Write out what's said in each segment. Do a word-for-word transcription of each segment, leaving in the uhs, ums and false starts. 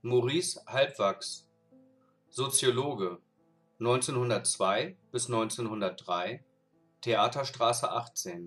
Maurice Halbwachs, Soziologe, neunzehnhundertzwei bis neunzehnhundertdrei, Theaterstraße achtzehn.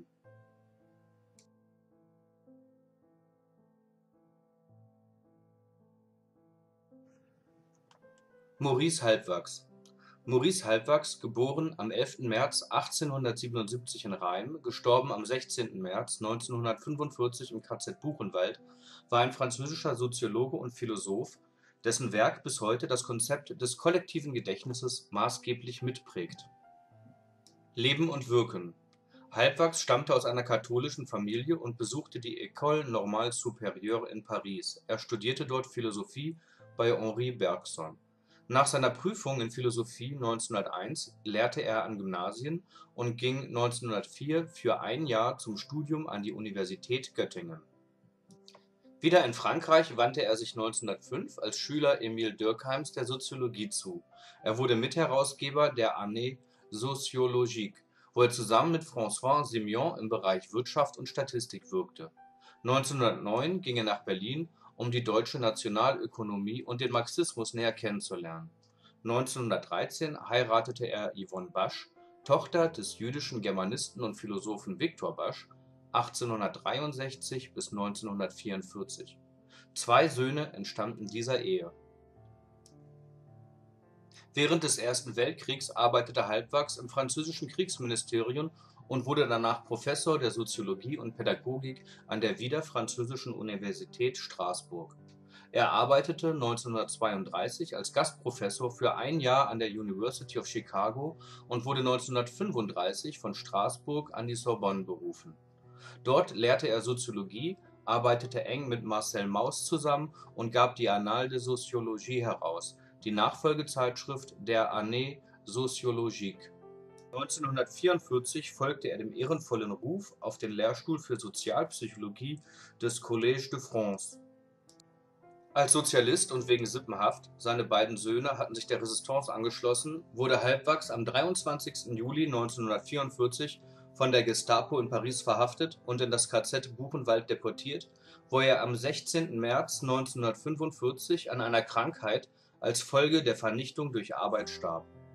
Maurice Halbwachs Maurice Halbwachs, geboren am elften März achtzehnhundertsiebenundsiebzig in Reim, gestorben am sechzehnten März neunzehnhundertfünfundvierzig im K Z Buchenwald, war ein französischer Soziologe und Philosoph, dessen Werk bis heute das Konzept des kollektiven Gedächtnisses maßgeblich mitprägt. Leben und Wirken: Halbwachs stammte aus einer katholischen Familie und besuchte die École Normale Supérieure in Paris. Er studierte dort Philosophie bei Henri Bergson. Nach seiner Prüfung in Philosophie neunzehnhunderteins lehrte er an Gymnasien und ging neunzehnhundertvier für ein Jahr zum Studium an die Universität Göttingen. Wieder in Frankreich wandte er sich neunzehnhundertfünf als Schüler Émile Durkheims der Soziologie zu. Er wurde Mitherausgeber der Année sociologique, wo er zusammen mit François Sémillon im Bereich Wirtschaft und Statistik wirkte. neunzehnhundertneun ging er nach Berlin, um die deutsche Nationalökonomie und den Marxismus näher kennenzulernen. neunzehnhundertdreizehn heiratete er Yvonne Basch, Tochter des jüdischen Germanisten und Philosophen Viktor Basch (achtzehnhundertdreiundsechzig bis neunzehnhundertvierundvierzig). Zwei Söhne entstammten dieser Ehe. Während des Ersten Weltkriegs arbeitete Halbwachs im französischen Kriegsministerium und wurde danach Professor der Soziologie und Pädagogik an der Wieder-Französischen Universität Straßburg. Er arbeitete neunzehnhundertzweiunddreißig als Gastprofessor für ein Jahr an der University of Chicago und wurde neunzehnhundertfünfunddreißig von Straßburg an die Sorbonne berufen. Dort lehrte er Soziologie, arbeitete eng mit Marcel Mauss zusammen und gab die Annales de Sociologie heraus, die Nachfolgezeitschrift der Année sociologique. neunzehnhundertvierundvierzig folgte er dem ehrenvollen Ruf auf den Lehrstuhl für Sozialpsychologie des Collège de France. Als Sozialist und wegen Sippenhaft, seine beiden Söhne hatten sich der Resistance angeschlossen, wurde Halbwachs am dreiundzwanzigsten Juli neunzehnhundertvierundvierzig von der Gestapo in Paris verhaftet und in das K Z Buchenwald deportiert, wo er am sechzehnten März neunzehnhundertfünfundvierzig an einer Krankheit als Folge der Vernichtung durch Arbeit starb